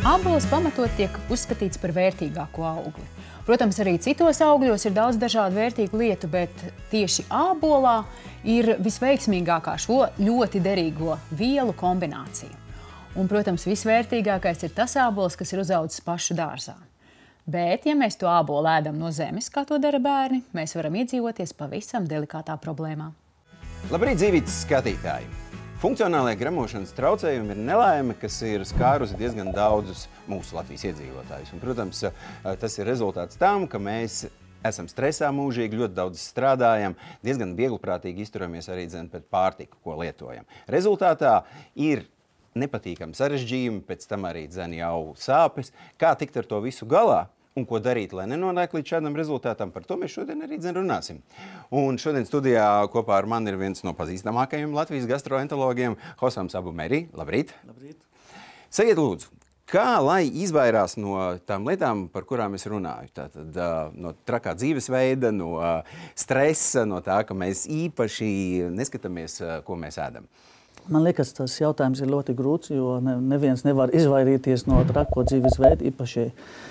Ābols pamatot tiek uzskatīts par vērtīgāko augli. Protams, arī citos augļos ir daudz dažādu vērtīgu lietu, bet tieši ābolā ir visveiksmīgākā šo ļoti derīgo vielu kombinācija. Un, protams, visvērtīgākais ir tas ābols, kas ir uzaudzis pašu dārzā. Bet, ja mēs to ābolu ēdam no zemes, kā to dara bērni, mēs varam iedzīvoties pavisam delikātā problēmā. Labrīt, dzīvītas skatītāji! Funkcionālajie gremošanas traucējumi ir nelaime, kas ir skārusi diezgan daudzus mūsu Latvijas iedzīvotājus. Un, protams, tas ir rezultāts tam, ka mēs esam stresā mūžīgi, ļoti daudz strādājam, diezgan viegliprātīgi izturamies arī pret pārtiku, ko lietojam. Rezultātā ir nepatīkami sarežģījumi, pēc tam arī jau sāpes. Kā tikt ar to visu galā? Un ko darīt, lai nenonāk līdz šādam rezultātam, par to mēs šodien arī runāsim. Un šodien studijā kopā ar mani ir viens no pazīstamākajiem Latvijas gastroenterologiem, Hosams Abu Meri. Labrīt! Labrīt! Sakiet lūdzu, kā lai izvairās no tām lietām, par kurām es runāju? Tātad no trakā dzīvesveida, no stresa, no tā, ka mēs īpaši neskatāmies, ko mēs ēdam. Man liekas, tas jautājums ir ļoti grūts, jo neviens nevar izvairīties no trako dzīvesveida, īpaši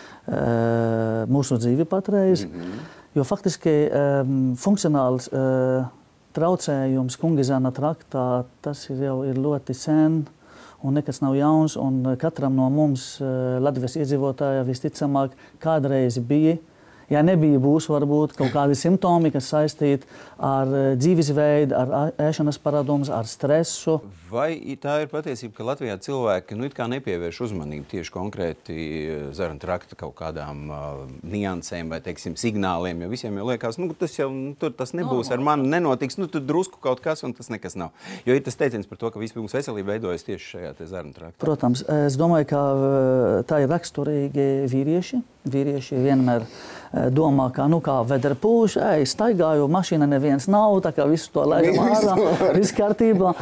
mūsu dzīvi patreiz, jo faktiski funkcionāls traucējums Kungizana traktā, tas jau ir ļoti sen un nekas nav jauns, un katram no mums Latvijas iedzīvotāja visticamāk kādreiz bija. Ja nebija, būs varbūt kaut kādi simptomi, kas saistīti ar dzīvesveidu, ar ēšanas paradumus, ar stresu. Vai tā ir patiesība, ka Latvijā cilvēki it kā nepievērš uzmanību tieši konkrēti zarnu trakta kaut kādām niansēm vai, teiksim, signāliem, jo visiem jau liekas, tas nebūs ar mani, nenotiks, tur drusku kaut kas, un tas nekas nav. Jo ir tas teiciens par to, ka vispirms veselība veidojas tieši šajā zarnu traktā. Protams, es domāju, ka tā ir raksturīgi vīrieši. Vīrieši vienmēr domā, ka, kā vedra pūš, staigāju, mašīna neviens nav, tā kā visu to lēžam ārā, viss kārtībā.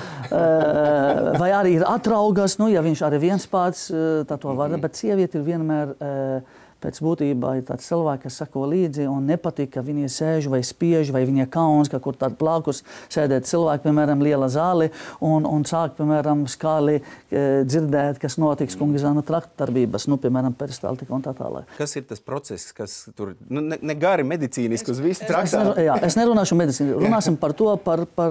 Vai arī ir atraugas, ja viņš arī viens pats, tā to var, bet sieviete ir vienmēr pēc būtībā ir tāds cilvēks, kas sako līdzi un nepatīk, ka viņi sēž vai spiež, vai viņi kauns, ka kur tād plākus sēdēt cilvēki, piemēram, liela zāli un sāk, piemēram, skāli dzirdēt, kas notiks Kungizana trakta darbības, piemēram, peristaltika un tā tālāk. Kas ir tas process, kas tur, ne gari medicīniski uz visu traktā? Jā, es nerunāšu medicīnu, runāsim par to,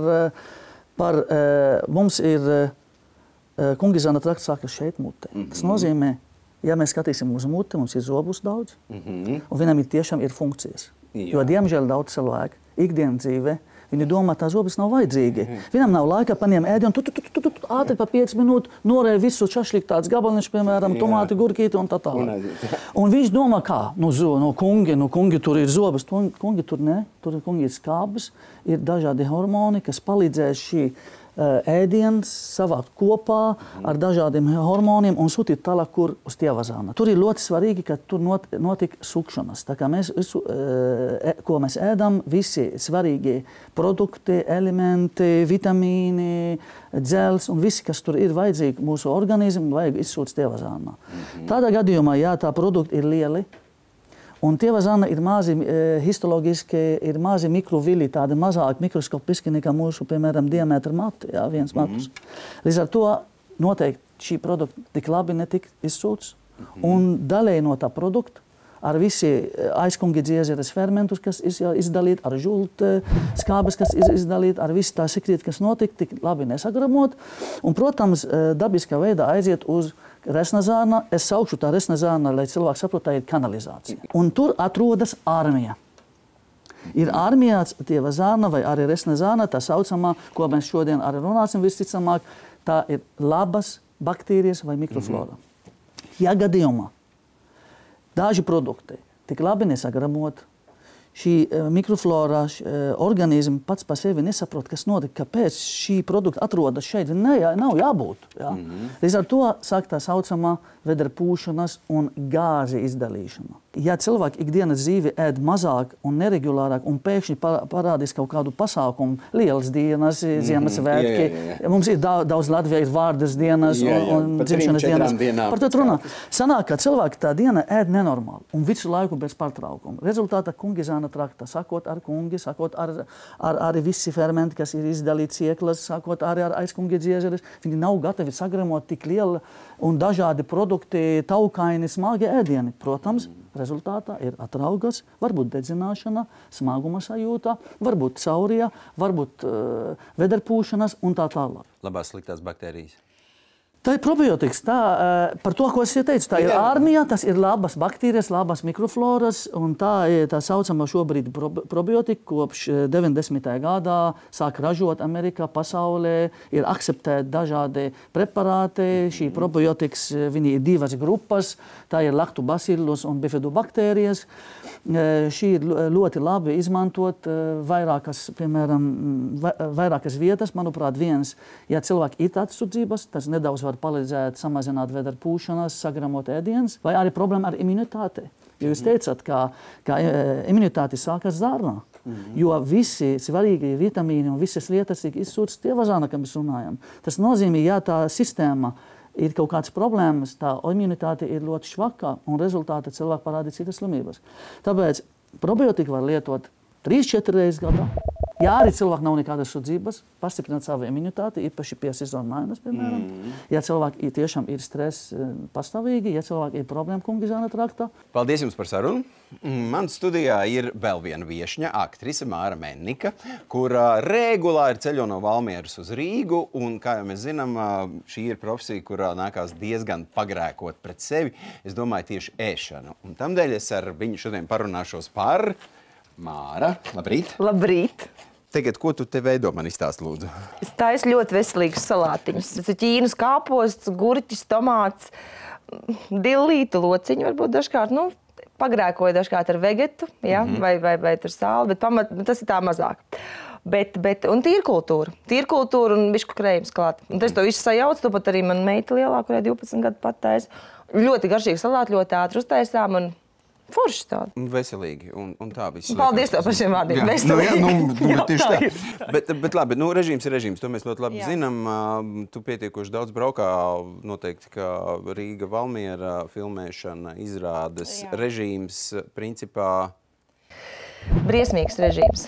mums ir Kungizana trakta sākas šeit mutē. Tas nozīmē, ja mēs skatīsim uz muti, mums ir zobus daudz, un viņam tiešām ir funkcijas. Jo, diemžēl, daudz cilvēku ikdienas dzīve, viņi domā, tā zobis nav vajadzīgi. Viņam nav laika paņem ēdi un ātri pa 5 minūtes norēja visu šašliku tāds gabaliņš, piemēram, tomāti, gurkīti un tā tālāk. Un viņš domā, kā? Kungi tur ir zobis. Kungi tur ne, tur kungi ir skābes, ir dažādi hormoni, kas palīdzēs šī ēdienas savākt kopā ar dažādiem hormoniem un sūtīt tālāk, kur uz tievazāna. Tur ir ļoti svarīgi, ka tur notika sukšanas. Tā kā mēs, ko mēs ēdam, visi svarīgi produkti, elementi, vitamīni, dzels un visi, kas tur ir vajadzīgi mūsu organismu, vajag izsūt tievazānā. Tādā gadījumā, ja tā produkti ir lieli, un tievazāna ir mazi, histoloģiski ir mazi mikrovili, tādi mazāk mikroskopiski nekā mūsu, piemēram, diametra mati, viens matus. Līdz ar to noteikti šī produkta tik labi netik izsūts, un daļai no tā produkta ar visi aizkungi dziezeres fermentus, kas izdalīt, ar žulta skābes, kas izdalīt, ar visi tā sekrīt, kas notika, tik labi nesagramot. Un, protams, dabiskā veidā aiziet uz resnazāna. Es saukšu tā resnazāna, lai cilvēki saprot, tā ir kanalizācija. Un tur atrodas armija. Ir armijāts tievazāna vai arī resnazāna, tā saucamā, ko mēs šodien arī runāsim visticamāk, tā ir labas baktērijas vai mikroflora. Ja gadījumā daži produkti tik labi nesagramot, šī mikroflora organismi pats pa sevi nesaprot, kas notiek, kāpēc šī produkta atrodas šeit. Nav jābūt. Jā. Līdz ar to sāk tā saucamā vedra pūšanas un gāzi izdalīšana. ja cilvēki ikdienas dzīvi ēd mazāk un neregulārāk un pēkšņi parādīs kaut kādu pasākumu, lielas dienas, Ziemassvētki, mums ir daudz Latvijā ir vārdas dienas un dzimšanas dienas. Par to runā. Sanāk, ka cilvēki tā diena ēd nenormāli un visu laiku bez pārtraukuma. Rezultātā Kungizāna trakta, sakot ar kungi, sakot ar visi fermenti, kas ir izdalīti cieklas, sakot arī ar aizkungi dziežeres, viņi nav gatavi sagramot tik lielu un dažādi produkti, taukaini, smagi ēdieni. Protams, rezultātā ir atraugas, varbūt dedzināšana, smaguma sajūta, varbūt caurija, varbūt vederpūšanas un tā tālāk. Labās sliktās baktērijas. Tā ir probiotikas. Par to, ko es teicu, tā ir armija, tas ir labas baktērijas, labas mikrofloras, un tā ir tā saucama šobrīd probiotika, kopš 90. gadā sāk ražot Amerikā, pasaulē, ir akceptēti dažādi preparāti. Šī probiotikas, viņi ir divas grupas, tā ir lactobacillus un bifidobakterijas. Šī ir ļoti labi izmantot vairākas vietas. Manuprāt, ja cilvēki ir tāds sudzības, tas nedaudz var palīdzēt samazināt vederpūšanas, sagramot ēdienas, vai arī problēma ar imunitāti. Jo jūs teicat, ka imunitāte sākas zārnā, jo visi svarīgi vitamīni un visas lietas tiek izsūtas tie vazāna, kā mēs runājam. Tas nozīmē, ja tā sistēma ir kaut kādas problēmas, tā imunitāte ir ļoti švaka un rezultātā cilvēki parādīt citas slimības. Tāpēc probiotika var lietot 3-4 reizes gadā. Ja arī cilvēki nav nekādas sudzības, pastiprināt savu imunitāti, īpaši pie sezonu mainas, piemēram. Ja cilvēki tiešām ir stress pastāvīgi, ja cilvēki ir problēma Kungizāna traktā. Paldies jums par sarunu. Man studijā ir vēl viena viešņa, aktrise Māra Mennika, kura regulāri ceļo no Valmieras uz Rīgu. Un, kā jau mēs zinām, šī ir profesija, kurā nākās diezgan pagrēkot pret sevi. Es domāju tieši ēšanu. Un tamdēļ es ar viņu šodien parunāšos par Māra. Labrīt. Labrīt. Tagad, ko tu te veido, man izstāst, lūdzu? Es taisu ļoti veselīgus salātiņus. Tas ir ķīnas kāposts, gurķis, tomāts, dillītu, lociņu varbūt dažkārt. Nu, pagrēkoju dažkārt ar vegetu, ja? vai tur sāli, bet tas ir tā mazāk. Un tīrkultūra. Tīrkultūra un bišku krējums klāt. Un tas to visu sajauc, to pat arī man meita lielā, kurai 12 gadu pat taisa. Ļoti garšīgi salāti, ļoti ātri uztaisām un forši tādi. Veselīgi un tā viss. Paldies tev par šiem vārdiem. Veselīgi. Tieši tā. Bet labi, režīms ir režīms, to mēs ļoti labi zinām. Tu pietiekoši daudz braukā, noteikti, ka Rīga, Valmiera filmēšana, izrādes, režīms, principā... Briesmīgs režīms.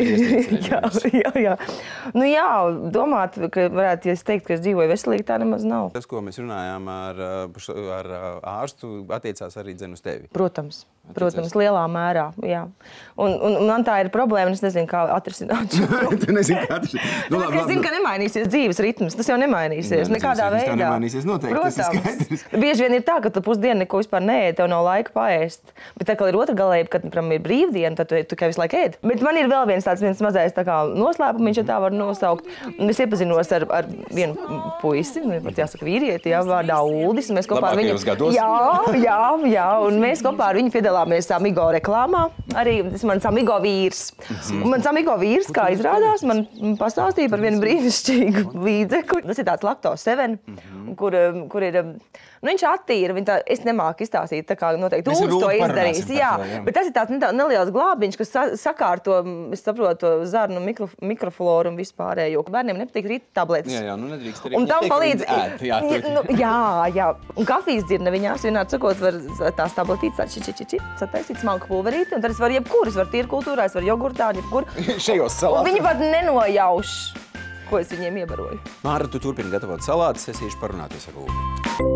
Jā. Nu jā, domāt, ka varētu, ja es teikt, ka es dzīvoju veselīgi, tā nemaz nav. Tas, ko mēs runājām ar ārstu, attiecās arī dzen uz tevi. Protams, lielā mērā, jā. Un man tā ir problēma, un es nezinu, kā atrisināt šo. Tu nezini, kā atrisināt? Es zinu, ka nemainīsies dzīves ritms, tas jau nemainīsies, nekādā veidā. Tā nemainīsies noteikti, tas ir skaidrs. Bieži vien ir tā, ka tu pusdienu neko vispār neēd, tev nav laika paēst. Bet tā, ka ir otra galējība, kad, piemēram, ir brīvdiena, tad tu tikai visu laiku ēd. Bet man ir vēl viens mazais tā kā noslēpumiņš, ja tā var nosaukt. Es iepazinos ar vienu puisi, pat jāsaka vīrieti, jā, vārdā Uldis. Labākajos gados? Jā, un mēs kopā ar viņu piedalāmies Amigo reklāmā. Arī tas mans Amigo vīrs. Un mans Amigo vīrs, kā izrādās, man pastāstīja par vienu brīnišķīgu līdzekli. Tas ir tāds Lacto 7, kur ir... Nu, viņš attīra, es nemāku izstāstīt, tā kā noteikti Uldis to izdarīs. Jā, bet tas ir tāds neliels glābiņš, kas sakārto, es saprotu, zarnu mikrofloru un vispārējo. Bērniem nepatīk rīt tabletes. Jā, nu nedrīkst arī. Un tam palīdz... Jā. Un kafijas dzirne viņās, vienādi sakot, var tās tabletītes sataisīt smalku pulverīti, un tad es varu jebkur, es varu tīrkultūrā, es varu jogurtā, jebkur. Šajos salātos. Un viņi pat nenojauš, ko es viņiem iebaroju. Māra, tu turpini gatavot salātus, es iešu parunāties ar Uldi.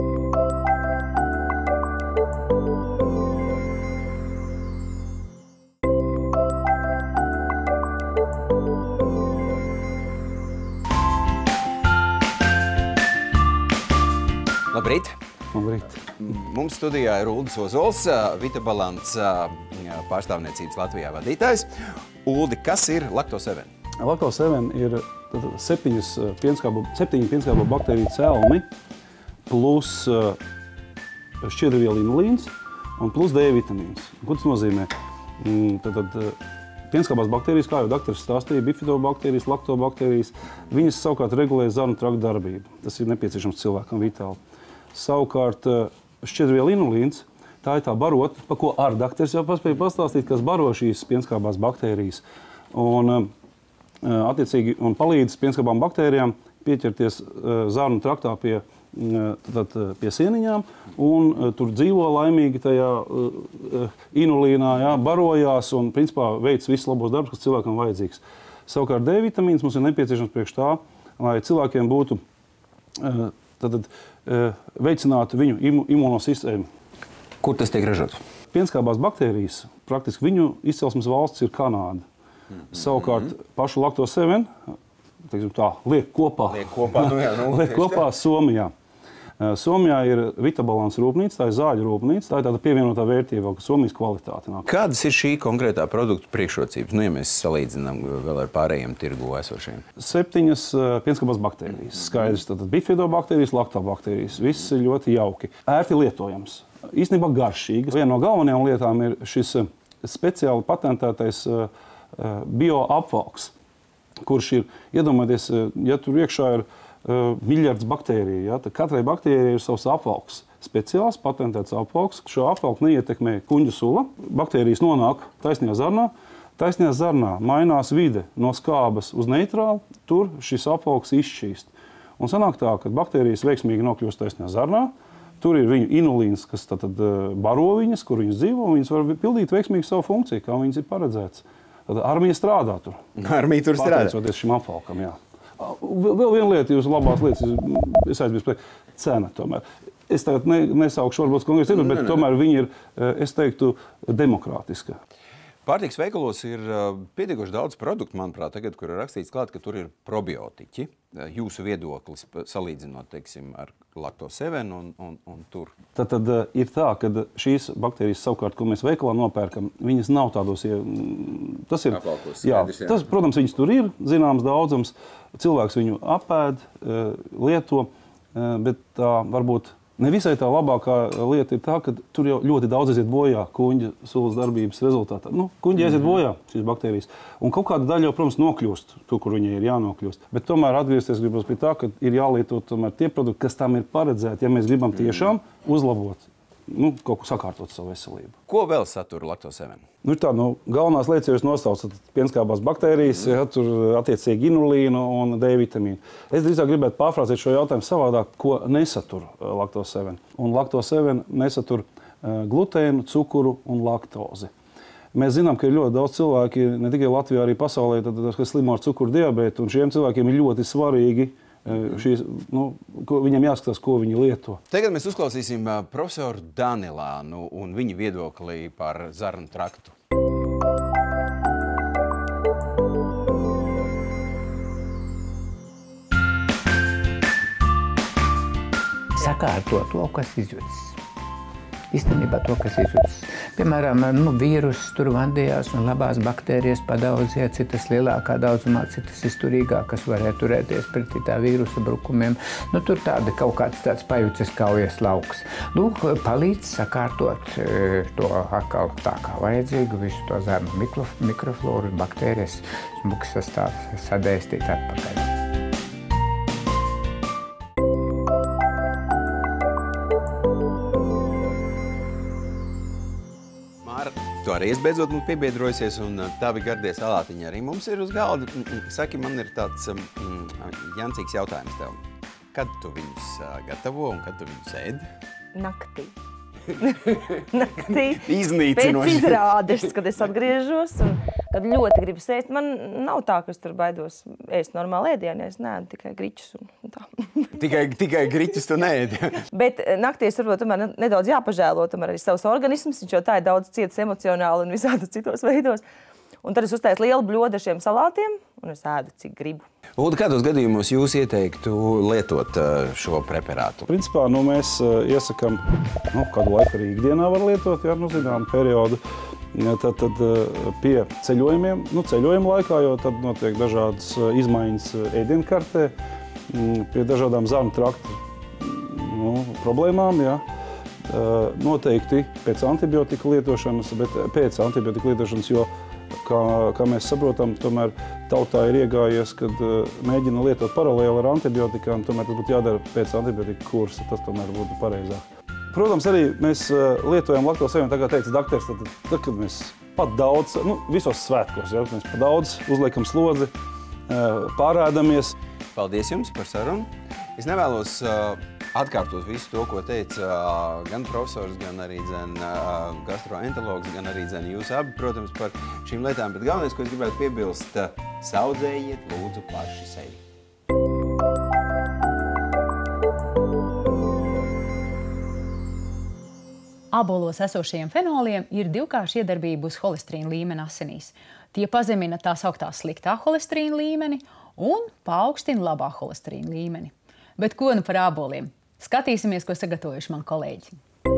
Labrīt! Labrīt! Mums studijā ir Uldis Ozols, Vitabalants pārstāvniecības Latvijā vadītājs. Uldi, kas ir Lacto 7? Lacto 7 ir 7 pienskābo baktēriju celmi plus šķiedrviela inulīns un plus D vitamīns. Ko tas nozīmē? Tad pienskābās baktērijas, kā jau dakteris stāstīja, bifidobakterijas, laktobakterijas, viņas savukārt regulē zarnu trakta darbību. Tas ir nepieciešams cilvēkam vitāli. Savukārt šķiedrviela inulīns, Tā ir tā barota, pa ko ar dakteris jau paspēja pastāstīt, kas baro šīs pienskābās baktērijas. Un, attiecīgi, un palīdz pienskābām baktērijām pieķerties zarnu traktā pie sieniņām, un tur dzīvo laimīgi tajā inulīnā, jā, barojās un, principā, veic visus labos darbus, kas cilvēkam vajadzīgs. Savukārt D vitamīns mums ir nepieciešams priekš tā, lai cilvēkiem būtu, veicinātu viņu imūnosistēmu. Kur tas tiek ražots? Pienskābās baktērijas, praktiski viņu izcelsmes valsts ir Kanāda. Savukārt pašu Lacto7, teiksim tā, liek kopā Somijā. Somijā ir Vitabalans rūpnīca, tā ir zāļu rūpnīca, tā ir tāda pievienotā vērtība, ka Somijas kvalitāte nāk. Kādas ir šī konkrētā produkta priekšrocības? Nu, ja mēs salīdzinām vēl ar pārējiem tirgu esošiem. 7 pienskābās baktērijas. Skaidrs, tātad bifidobakterijas, laktobaktērijas. Viss ir ļoti jauki. Ērti lietojams. Īstenībā garšīgi. Viena no galvenajām lietām ir šis speciāli patentētais bioapvalks, kurš ir, iedomājieties, ja tur iekšā ir miljards baktēriju, ja, tad katrai baktērijai ir savs apvalks. Speciāls patentēts apvalks. Šo apvalku neietekmē kuņģu sula. Baktērijas nonāk taisnajā zarnā. Taisnajā zarnā mainās vide no skābas uz neitrālu. Tur šis apvalks izšķīst. Un sanāk tā, ka baktērijas veiksmīgi nokļūst taisnajā zarnā. Tur ir viņu inulīns, kas tad baro viņas, kur viņas dzīvo. Viņas var pildīt veiksmīgi savu funkciju, kā viņas ir paredzēts. Tad armija strādā tur. Armija tur strādā. Pateicoties šim apvalkam, jā. Vēl viena lieta, jūs labās lietas, es aizbiju pēc cena tomēr. Es tagad nesaukšu varbūt konkrēti citu, bet tomēr viņi ir, es teiktu, demokrātiska. Pārtikas veikalos ir pietiekoši daudz produktu, manuprāt, tagad, kur ir rakstīts klāt, ka tur ir probiotiķi. Jūsu viedoklis salīdzinot, teiksim, ar Lacto7 un tur. Tad ir tā, ka šīs baktērijas savukārt, ko mēs veikalā nopērkam, viņas nav tādos, tas ir, tas, protams, viņas tur ir, zināms daudzums, cilvēks viņu apēd, lieto, bet tā varbūt nevisai tā labākā lieta ir tā, ka tur jau ļoti daudz aiziet bojā kuņģa sulas darbības rezultātā. Nu, kuņģi aiziet bojā šīs baktērijas. Un kaut kāda daļa jau, protams, nokļūst tur, kur viņai ir jānokļūst. Bet tomēr atgriezties gribas pie tā, ka ir jālieto tomēr tie produkti, kas tam ir paredzēti, ja mēs gribam tiešām uzlabot, kaut ko sakārtot savu veselību. Ko vēl satura Lacto7? Nu, ir tā, galvenās lietas, ja jūs nosaucat pienskābās baktērijas, ja, tur attiecīgi inulīnu un D vitamīnu. Es drīzāk gribētu pārfrāzēt šo jautājumu savādāk, ko nesatur Lacto7. Un Lacto7 nesatur glutēnu, cukuru un laktozi. Mēs zinām, ka ir ļoti daudz cilvēki, ne tikai Latvijā, arī pasaulē, kas slimo ar cukuru diabētu, un šiem cilvēkiem ir ļoti svarīgi viņam jāskatās, ko viņi lieto. Tagad mēs uzklausīsim profesoru Danilānu un viņa viedoklī par zarnu traktu. Sakārtot to, kas izjūtas. Īstenībā to, kas izjūtas. Piemēram, vīrusus tur vandījās un labās baktērijas padaudzījā, citas lielākā daudzumā, citas izturīgākas varēja turēties pretī tā vīrusa brukumiem. Tur tāda kaut kāds tāds pajucis kaujas lauks. Lūk, palīdz sakārtot to atkal tā kā vajadzīgu, visu to zarnu mikrofloru, baktērijas, smuks sastāvs sadēstīt atpakaļ. Tu arī beidzot mums piebiedrojusies, un tavi gardie salātiņi arī mums ir uz galda. Saki, man ir tāds jancīgs jautājums tev. Kad tu viņus gatavo un kad tu viņus ēd? Naktī. Naktī. Iznīcinoši. Pēc izrādes, kad es atgriežos un kad ļoti gribas ēst. Man nav tā, ka es tur baidos ēst normāli ēdienu, es neēdu tikai griķus un tā. Tikai griķus tu neēdi. Bet naktī es varbūt tomēr nedaudz jāpažēlo tomēr arī savus organismus, viņš jau tā ir daudz cietas emocionāli un visādos citos veidos. Un tad es uztaisu lielu bļodu ar šiem salātiem un es ēdu, cik gribu. Un kādos gadījumos jūs ieteiktu lietot šo preparātu? Principā mēs iesakām, kādu laiku arī ikdienā var lietot, zinām periodu. Tad pie ceļojumiem, ceļojuma laikā, jo tad notiek dažādas izmaiņas ēdienkartē, pie dažādām zarnu traktu problēmām, noteikti pēc antibiotika lietošanas, bet pēc antibiotika lietošanas, jo kā mēs saprotam, tomēr tautā ir iegājies, kad mēģina lietot paralēli ar antibiotikām, tomēr tas būtu jādara pēc antibiotika kursa, tas tomēr būtu pareizāk. Protams, arī mēs lietojam laktozējumu, tā kā teica dakteris, tad, kad mēs pat daudz, visos svētkos, ja, mēs pat daudz uzliekam slodzi, pārēdamies. Paldies jums par sarunu. Es nevēlos atkārtot visu to, ko teica gan profesors, gan arī gastroenterologs, gan arī jūs abi, protams, par šīm lietām. Bet galvenais, ko es gribētu piebilst, saudzējiet lūdzu paši sevi. Ābolos esošajiem fenoliem ir divkārša iedarbība uz holesterīna līmeni asinīs. Tie pazemina tā sauktā sliktā holesterīna līmeni un paaugstina labā holesterīna līmeni. Bet ko nu par āboliem? Skatīsimies, ko sagatavojuši mani kolēģi.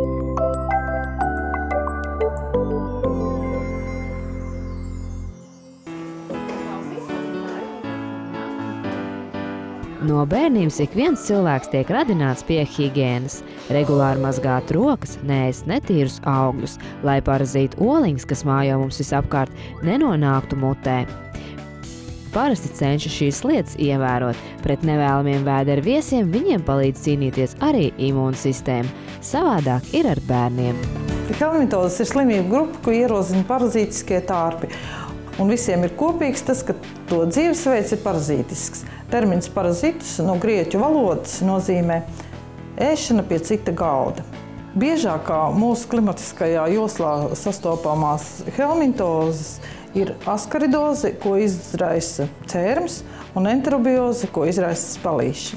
No bērnības ik viens cilvēks tiek radināts pie higienas. Regulāri mazgāt rokas, neēst netīrus augļus, lai parazītu oliņas, kas mājo mums visapkārt, nenonāktu mutē. Parasti cenšas šīs lietas ievērot. Pret nevēlamiem vēdera viesiem viņiem palīdz cīnīties arī imūnsistēma. Savādāk ir ar bērniem. Helmintozes ir slimību grupa, ko ierosina parazītiskie tārpi. Un visiem ir kopīgs tas, ka to dzīvesveids ir parazītisks. Termins parazitus no grieķu valodas nozīmē ēšana pie cita galda. Biežākā mūsu klimatiskajā joslā sastopamās helmintozes ir askaridoze, ko izraisa cērms, un enterobioze, ko izraisa spalīši.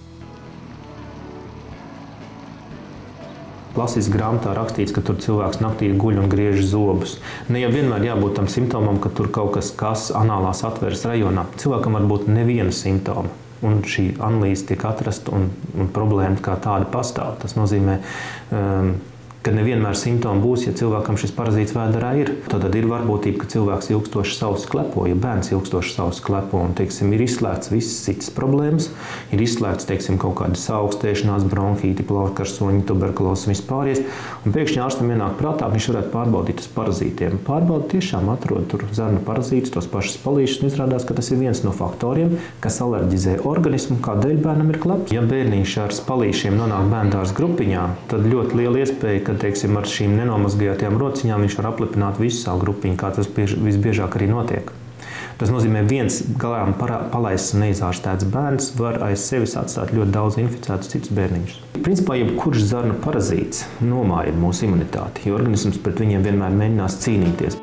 Lasīs grāmatā rakstīts, ka tur cilvēks naktī guļ un griež zobus. Ne jau vienmēr jābūt tam simptomam, ka tur kaut kas anālās atveres rajonā. Cilvēkam var būt neviena simptoma. Un šī analīze tiek atrasta un problēma kā tāda pastāv. Tas nozīmē, ka nevienmēr simptomi būs, ja cilvēkam šis parazīts vēderā ir. Tad ir varbūtība, ka cilvēks ilgstoši sausi klepo, ja bērns ilgstoši sausi klepo un, teiksim, ir izslēgts visas citas problēmas, ir izslēgts, teiksim, kaut kāda saaugstēšanās, bronhīti, plauškarsoņi, tuberkulozes un vispāries, un pēkšņi ārstam ienāk prātā, viņš varētu pārbaudīt uz parazītiem. Pārbaudi tiešām atrod tur zarnu parazītus, tos pašus spalīšus, un izrādās, ka tas ir viens no faktoriem, kas alerģizē organismu, kādēļ bērnam ir kleps. Ja bērniņš ar spalīšiem nonāk bērndārs grupiņā, tad ļoti liela iespēja, ka, teiksim, ar šīm nenomazgātajām rociņām viņš var aplipināt visu savu grupiņu, kā tas visbiežāk arī notiek. Tas nozīmē, viens galām palaists un neizārstēts bērns var aiz sevis atstāt ļoti daudz inficētus citus bērniņus. Principā, jebkurš zarnu parazīts nomāja mūsu imunitāti, jo organisms pret viņiem vienmēr mēģinās cīnīties.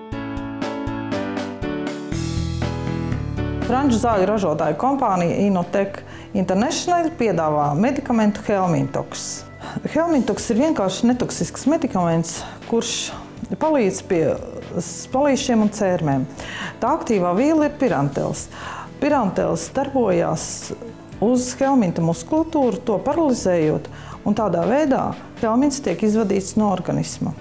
Franču zāļu ražotāju kompānija Inotec International piedāvā medikamentu Helmintox. Helmintox ir vienkārši netoksisks medikaments, kurš palīdz pie spalīšiem un cērmēm. Tā aktīvā viela ir pirantels. Pirantels darbojās uz helminta muskulatūru, to paralizējot, un tādā veidā helmints tiek izvadīts no organisma.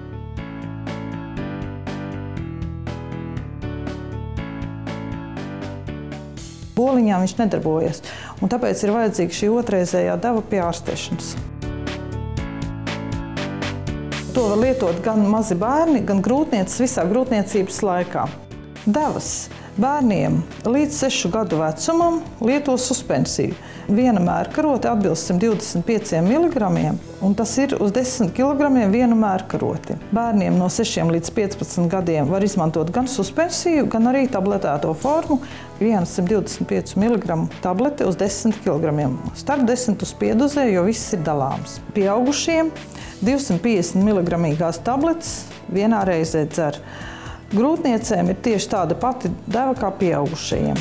Boliņā viņš nedarbojas, un tāpēc ir vajadzīga šī otrreizējā deva pie ārstēšanas. To var lietot gan mazi bērni, gan grūtnieces visā grūtniecības laikā. Devas bērniem līdz 6 gadu vecumam lieto suspensiju. Viena mērkarote atbilst 125 mg, un tas ir uz 10 kg vienu mērkaroti. Bērniem no 6 līdz 15 gadiem var izmantot gan suspensiju, gan arī tabletēto formu. Viena 125 mg tablete uz 10 kg. Starp 10 uz piedozē, jo viss ir dalāms. Pieaugušiem 250 mg tabletes vienā reizē dzer. Grūtniecēm ir tieši tāda pati deva kā pieaugušajiem.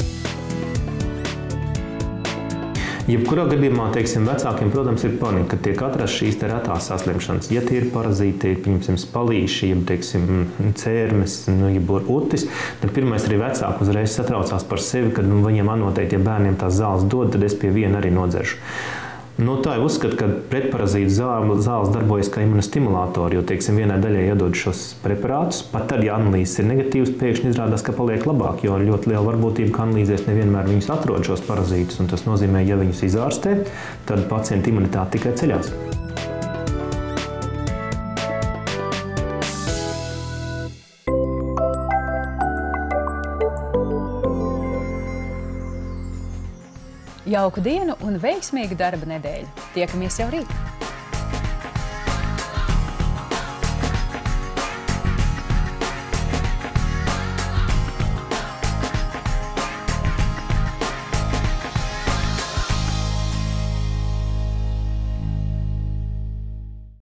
Jebkurā gadījumā, teiksim, vecākiem, protams, ir panika, ka tiek atrasts šīs retās saslimšanas. Ja tie ir parazīti, pieņemsim, spalīši, ja, teiksim, cērmes, ja utis, tad pirmais arī vecāki uzreiz satraucās par sevi, kad viņiem anotēt, ja bērniem tās zāles dod, tad es pie viena arī nodzeršu. Tā ir uzskata, ka pretparazītu zāles darbojas kā imunostimulātori, jo, teiksim, vienai daļai iedod šos preparātus, pat tad, ja analīzes ir negatīvas, pēkšņi izrādās, ka paliek labāk, jo ļoti liela varbūtība, ka analīzēs nevienmēr viņus atrod šos parazītus, un tas nozīmē, ja viņus izārstē, tad pacienta imunitāte tikai ceļās. Jauku dienu un veiksmīgu darba nedēļu! Tiekamies jau rīt!